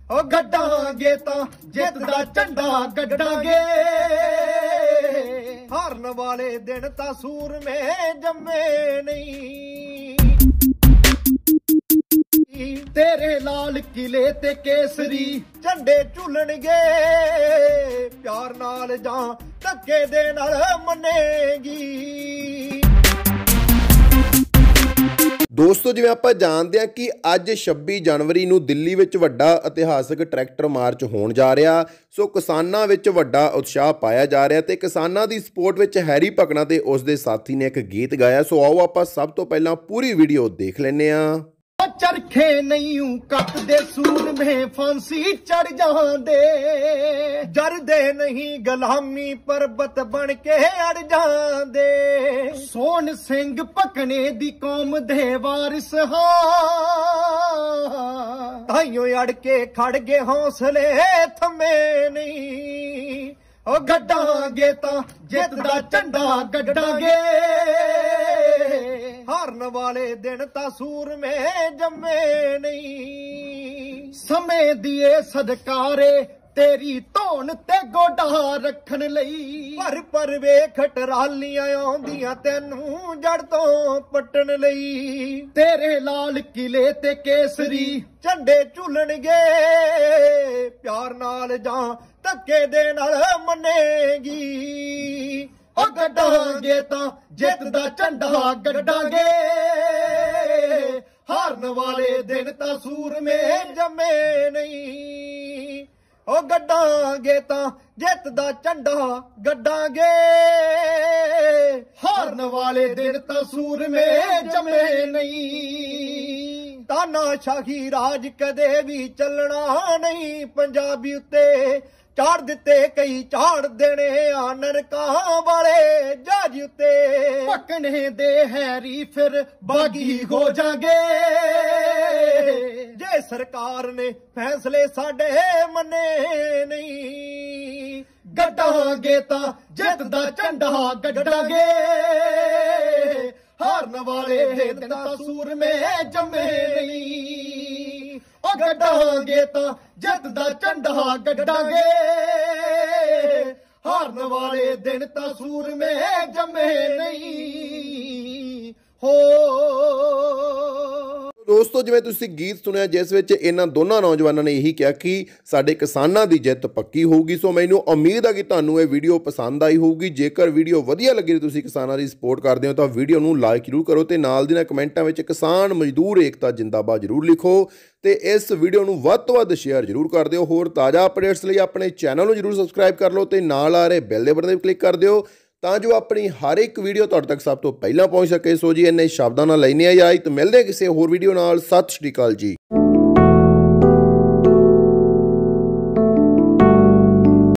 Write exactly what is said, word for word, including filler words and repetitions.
ओ गड्डांगे तां जित दा झंडा गड्डांगे, हारन वाले दिन तां सूरमे जम्मे नहीं। तेरे लाल किले ते केसरी झंडे झूलणगे, प्यार नाल जां धक्के दे नाल मन्नेगी। ਦੋਸਤੋ ਜਿਵੇਂ ਆਪਾਂ ਜਾਣਦੇ ਹਾਂ ਕਿ ਅੱਜ ਛੱਬੀ ਜਨਵਰੀ ਨੂੰ ਦਿੱਲੀ ਵਿੱਚ ਵੱਡਾ ਇਤਿਹਾਸਕ ਟਰੈਕਟਰ ਮਾਰਚ ਹੋਣ ਜਾ ਰਿਹਾ। ਸੋ ਕਿਸਾਨਾਂ ਵਿੱਚ ਵੱਡਾ ਉਤਸ਼ਾਹ ਪਾਇਆ ਜਾ ਰਿਹਾ ਤੇ ਕਿਸਾਨਾਂ ਦੀ ਸਪੋਰਟ ਵਿੱਚ ਹੈਰੀ ਭਕਨਾ ਤੇ ਉਸ ਦੇ ਸਾਥੀ ਨੇ ਇੱਕ ਗੀਤ ਗਾਇਆ। ਸੋ ਆਓ ਆਪਾਂ ਸਭ ਤੋਂ ਪਹਿਲਾਂ ਪੂਰੀ ਵੀਡੀਓ ਦੇਖ ਲੈਂਦੇ ਹਾਂ। चरखे नहीं कटदे सूरमे फांसी चढ़ जांदे, जरदे नहीं गुलामी परबत बन के अड़ जांदे। सोन सिंह भकने दी कौम दे वारिस हां, ताइयों अड़ के खड़ गए हौसले थमे नहीं। ओ गड्डांगे तां जित दा झंडा गड्डांगे, हारन वाले दिन तां सूरमे जम्मे नहीं। समय दिए सदकारे तेरी धौन ते गोडा रखन लई, पर पर वेख टरालियां आउंदियां तैनू जड़ तो पट्टन लई। तेरे लाल किले ते केसरी झंडे झूलणगे, प्यार नाल जां धक्के दे नाल मन्नेगी। ओ गड्डांगे तां जित दा झंडा गड्डांगे, हारन वाले दिन तां सूरमे जम्मे नहीं। ओ गड्डांगे तां जित दा झंडा गड्डांगे, हारन वाले दिन तां सूरमे जम्मे नहीं। तानाशाही राज कदे भी चलना नहीं पंजाबी उत्ते, चाड़ दिते कई चाड़ देने आ नरकां वाले जहाज उत्ते। भकने दे हैरी फिर बागी हो जांगे, जे सरकार ने फैसले साडे मन्ने नहीं। गड्डांगे तां जित दा झंडा गड्डांगे, हारन वाले दिन तां सूरमे जम्मे नहीं। ओ गड्डांगे तां जित दा झंडा गड्डांगे, हारन वाले दिन तां सूरमे जम्मे नहीं। हो ਦੋਸਤੋ ਜਿਵੇਂ ਤੁਸੀਂ ਗੀਤ ਸੁਣਿਆ ਜਿਸ ਵਿੱਚ ਇਹਨਾਂ ਦੋਨਾਂ ਨੌਜਵਾਨਾਂ ਨੇ ਇਹੀ ਕਿਹਾ ਕਿ ਸਾਡੇ ਕਿਸਾਨਾਂ ਦੀ ਜਿੱਤ ਪੱਕੀ ਹੋਊਗੀ। ਸੋ ਮੈਨੂੰ ਉਮੀਦ ਹੈ ਕਿ ਤੁਹਾਨੂੰ ਇਹ ਵੀਡੀਓ ਪਸੰਦ ਆਈ ਹੋਊਗੀ। ਜੇਕਰ ਵੀਡੀਓ ਵਧੀਆ ਲੱਗੀ ਤੁਸੀਂ ਕਿਸਾਨਾਂ ਦੀ ਸਪੋਰਟ ਕਰਦੇ ਹੋ ਤਾਂ ਵੀਡੀਓ ਨੂੰ ਲਾਈਕ ਜ਼ਰੂਰ ਕਰੋ ਤੇ ਨਾਲ ਦੀ ਨਾਲ ਕਮੈਂਟਾਂ ਵਿੱਚ ਕਿਸਾਨ ਮਜ਼ਦੂਰ ਏਕਤਾ ਜਿੰਦਾਬਾਦ ਜ਼ਰੂਰ ਲਿਖੋ ਤੇ ਇਸ ਵੀਡੀਓ ਨੂੰ ਵੱਧ ਤੋਂ ਵੱਧ ਸ਼ੇਅਰ ਜ਼ਰੂਰ ਕਰ ਦਿਓ। ਹੋਰ ਤਾਜ਼ਾ ਅਪਡੇਟਸ ਲਈ ਆਪਣੇ ਚੈਨਲ ਨੂੰ ਜ਼ਰੂਰ ਸਬਸਕ੍ਰਾਈਬ ਕਰ ਲਓ ਤੇ ਨਾਲ ਆ ਰਹੇ ਬੈਲ ਦੇ ਬਟਨ ਤੇ ਕਲਿੱਕ ਕਰ ਦਿਓ ਤਾਂ ਜੋ ਆਪਣੀ ਹਰ ਇੱਕ ਵੀਡੀਓ ਤੁਹਾਡੇ ਤੱਕ ਸਭ ਤੋਂ ਪਹਿਲਾਂ ਪਹੁੰਚ ਸਕੇ। ਸੋ ਜੀ ਇੰਨੇ ਸ਼ਬਦਾਂ ਨਾਲ ਲੈਣੇ ਆ ਇਜਾਜ਼ਤ, ਮਿਲਦੇ ਕਿਸੇ ਹੋਰ ਵੀਡੀਓ ਨਾਲ। ਸਤਿ ਸ਼੍ਰੀ ਅਕਾਲ ਜੀ।